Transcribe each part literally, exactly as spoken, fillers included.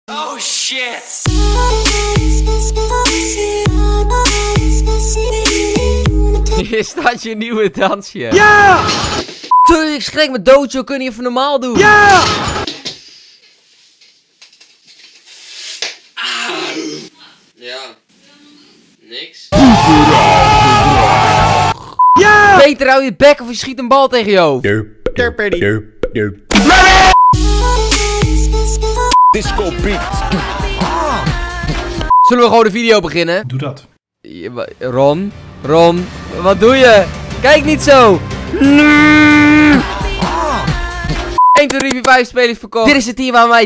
Oh shit! Hier staat je nieuwe dansje. Ja! Tuurlijk, ik schrik me dood, joh. Kun je even normaal doen? Ja! Ja. Niks. Ja! Beter hou je bek of je schiet een bal tegen je hoofd. Disco beat. Zullen we gewoon de video beginnen? Doe dat. Ron, Ron, wat doe je? Kijk niet zo. één, twee, drie, vier, vijf spelers verkocht. Dit is het team waar wij...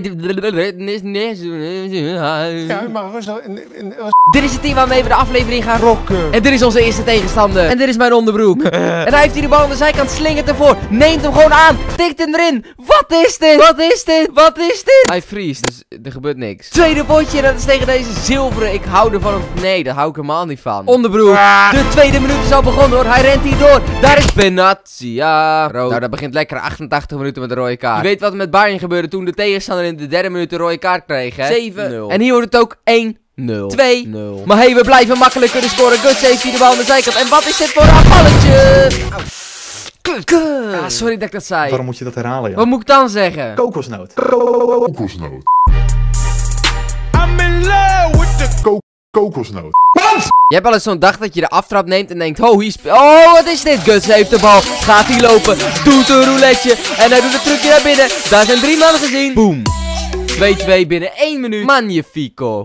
Ja, maar rustig. Dit is het team waarmee we de aflevering gaan rocken. En dit is onze eerste tegenstander. En dit is mijn onderbroek. En hij heeft hier de bal aan de zijkant, slingert ervoor. Neemt hem gewoon aan. Tikt hem erin. Wat is dit? Wat is dit? Wat is dit? Hij vriest, dus er gebeurt niks. Tweede potje, dat is tegen deze zilveren. Ik hou ervan. Of... Nee, daar hou ik helemaal niet van. Onderbroek. De tweede minuut is al begonnen hoor. Hij rent hier door. Daar is Benatia. Rood. Nou, dat begint lekker achtentachtig minuten met de rode kaart. Je weet wat er met Bayern gebeurde toen de tegenstander in de derde minuut de rode kaart kreeg, hè? zeven nul. En hier wordt het ook één nul. twee nul. Maar hey, we blijven makkelijk kunnen scoren. Guts heeft hier de bal aan de zijkant. En wat is dit voor een balletje? Kut, kut. Ah, sorry dat ik dat zei. Waarom moet je dat herhalen, joh? Wat moet ik dan zeggen? Kokosnoot. Kokosnoot. I'm in love with the Ko kokosnoot. Je hebt wel eens zo'n dag dat je de aftrap neemt en denkt, oh, hier spe- Oh, wat is dit? Guts heeft de bal. Gaat hij lopen. Doet een rouletje. En hij doet een trucje naar binnen. Daar zijn drie mannen gezien. Boom. twee twee binnen één minuut. Magnifico.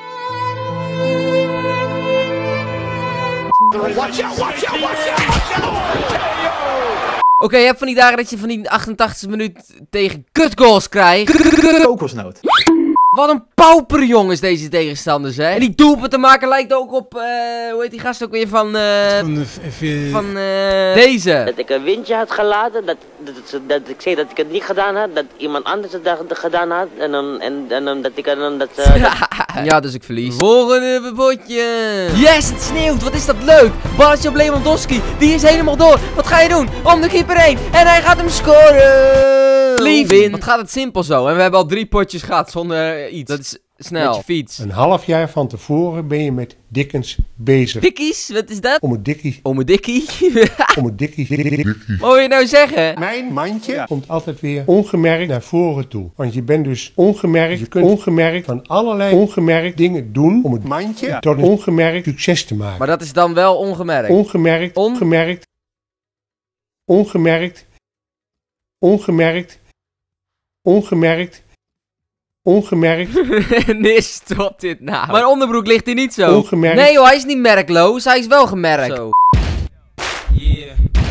Oké, okay, je hebt van die dagen dat je van die achtentachtigste minuut tegen kutgoals krijgt. Kokosnoot. Wat een pauperjong is deze tegenstander, zeg. En die doelpunt te maken lijkt ook op, uh, hoe heet die gast ook weer van, eh, uh, van, uh, deze. Dat ik een windje had gelaten, dat, dat, dat, dat ik zei dat ik het niet gedaan had, dat iemand anders het dat gedaan had, en dan, en, en dan dat ik dan, dat, uh, dat... Ja, dus ik verlies. Volgende potje. Yes, het sneeuwt, wat is dat leuk. Balletje op Lewandowski, die is helemaal door. Wat ga je doen? Om de keeper heen, en hij gaat hem scoren. Lievin. Wat gaat het simpel zo, en we hebben al drie potjes gehad zonder... Iets. Dat is snel. Met je fiets. Een half jaar van tevoren ben je met Dickens bezig. Dikkies? Wat is dat? Om het dikkie. Om het dikkie? Om het dikkie. Wat wil je nou zeggen? Mijn mandje ja. Komt altijd weer ongemerkt naar voren toe. Want je bent dus ongemerkt. Je kunt ongemerkt van allerlei ongemerkt dingen doen. Om het mandje ja. Tot een ongemerkt succes te maken. Maar dat is dan wel ongemerkt. Ongemerkt. Ongemerkt. Ongemerkt. Ongemerkt. Ongemerkt. Ongemerkt. Nee, stop dit nou. Mijn onderbroek ligt hier niet zo. Ongemerkt. Nee joh, hij is niet merkloos. Hij is wel gemerkt. Zo. Yeah.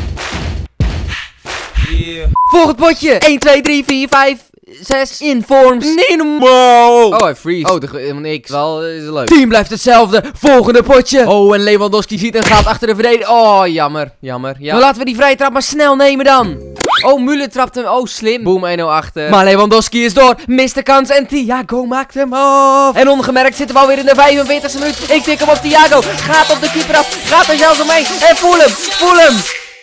Yeah. Volgend potje. één, twee, drie, vier, vijf, zes. Informs. Nee, normaal. Oh, hij freeze. Oh, helemaal niks. Wel, is leuk. Team blijft hetzelfde. Volgende potje. Oh, en Lewandowski ziet en gaat achter de verdediger. Oh, jammer. Jammer. Ja. Nou, laten we die vrije trap maar snel nemen dan. Oh, Müller trapt hem. Oh, slim. Boom, één nul achter. Maar Lewandowski is door. Mist de kans. En Thiago maakt hem af. En ongemerkt zitten we alweer in de vijfenveertigste minuut. Ik tik hem op Thiago. Gaat op de keeper af. Gaat er zelfs omheen. En voel hem. Voel hem.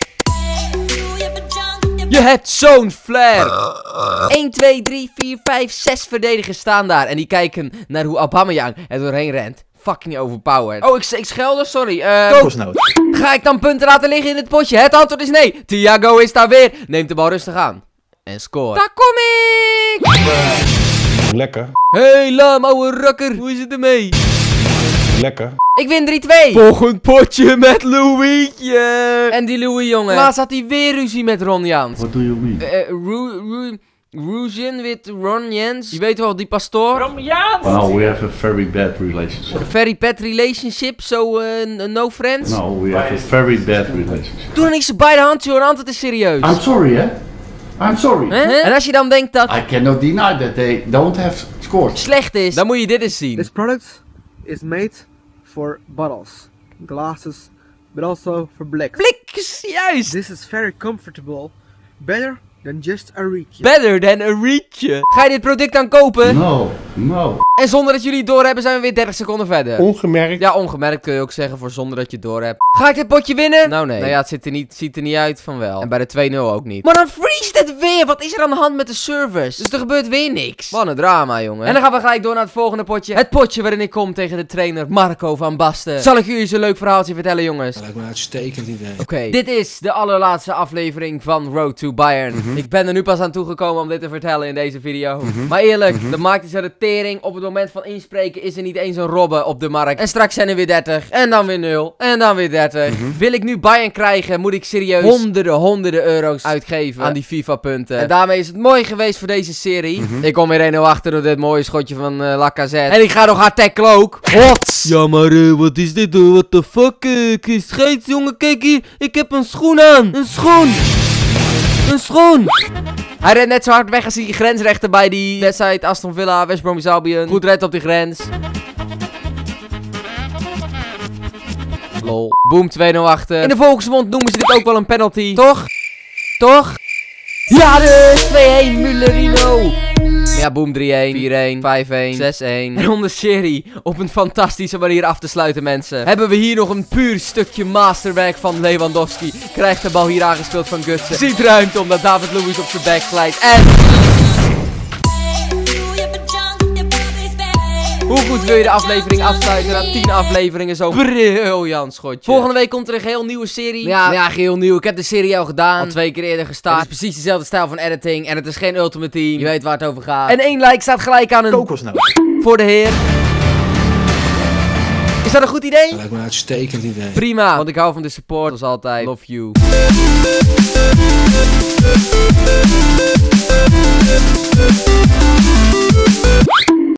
Je hebt zo'n flair. één, twee, drie, vier, vijf, zes verdedigers staan daar. En die kijken naar hoe Aubameyang er doorheen rent. Fucking overpowered. Oh, ik, ik schelde, sorry. Uh, Kokosnoot. Ga ik dan punten laten liggen in het potje? Het antwoord is nee. Thiago is daar weer. Neemt de bal rustig aan. En scoort. Daar kom ik! Lekker. Hey, lam, ouwe rakker. Hoe is het ermee? Lekker. Ik win drie twee. Volgend potje met Louietje. En die Louis, jongen. Laatst had hij weer ruzie met Ron Jans. What do you mean? Uh, Ru Ru Ruzian with Ron Jans. Je weet wel, die pastoor. Ron Jans. Well, we have a very bad relationship. A very bad relationship, so uh, no friends? No, we have a very bad relationship. Doe dan niet zo bij de hand, joh. Antwoord is serieus. I'm sorry, eh? I'm sorry. Huh? En als je dan denkt dat... I cannot deny that they don't have scored. Slecht is, dan moet je dit eens zien. This product is made for bottles, glasses, but also for bliks. Bliks, juist. This is very comfortable. Better than just a rietje. Better than a rietje. Ga je dit product dan kopen? No, no. En zonder dat jullie het doorhebben zijn we weer dertig seconden verder. Ongemerkt. Ja, ongemerkt kun je ook zeggen voor zonder dat je het doorhebt. Ga ik dit potje winnen? Nou nee. Nou ja, het ziet er niet, ziet er niet uit van wel. En bij de twee nul ook niet. Maar dan vriest het weer. Wat is er aan de hand met de servers? Dus er gebeurt weer niks. Wat een drama, jongen. En dan gaan we gelijk door naar het volgende potje. Het potje waarin ik kom tegen de trainer Marco van Basten. Zal ik jullie eens een leuk verhaaltje vertellen, jongens? Dat lijkt me een uitstekend idee. Oké, okay. Dit is de allerlaatste aflevering van Road to Bayern. Mm-hmm. Ik ben er nu pas aan toegekomen om dit te vertellen in deze video. Mm-hmm. Maar eerlijk, mm-hmm. de markt is er de tering. Op het moment van inspreken is er niet eens een robben op de markt. En straks zijn er weer dertig. En dan weer nul. En dan weer dertig. Mm-hmm. Wil ik nu Bayern krijgen, moet ik serieus honderden, honderden euro's uitgeven aan die FIFA punten. En daarmee is het mooi geweest voor deze serie. Mm-hmm. Ik kom weer één nul achter door dit mooie schotje van uh, Lacazette. En ik ga nog hard tacklen ook. Hots! Ja, maar uh, wat is dit? Uh, what the fuck? Uh, Chris Scheids, jongen, kijk hier. Ik heb een schoen aan. Een schoen. Een schoen. Hij rent net zo hard weg als die grensrechter bij die wedstrijd Aston Villa, West Bromwich Albion. Goed red op die grens. Lol. Boom, twee nul achter. In de volksmond noemen ze dit ook wel een penalty. Toch? Toch? Ja dus, twee-één, Mullerino. Ja, boom, drie-één, vier-één, vijf-één, zes-één. En om de serie op een fantastische manier af te sluiten, mensen, hebben we hier nog een puur stukje masterwerk van Lewandowski. Krijgt de bal hier aangespeeld van Gutsen. Ziet ruimte omdat David Luiz op zijn back glijdt. En... hoe goed wil je de aflevering afsluiten na tien afleveringen? Zo briljant schotje. Volgende week komt er een geheel nieuwe serie. Ja, ja, geheel nieuw. Ik heb de serie al gedaan. Al twee keer eerder gestart. Het is precies dezelfde stijl van editing. En het is geen Ultimate Team. Je weet waar het over gaat. En één like staat gelijk aan een... kokosnoot. Voor de heer. Is dat een goed idee? Dat lijkt me een uitstekend idee. Prima, want ik hou van de support. Als altijd. Love you.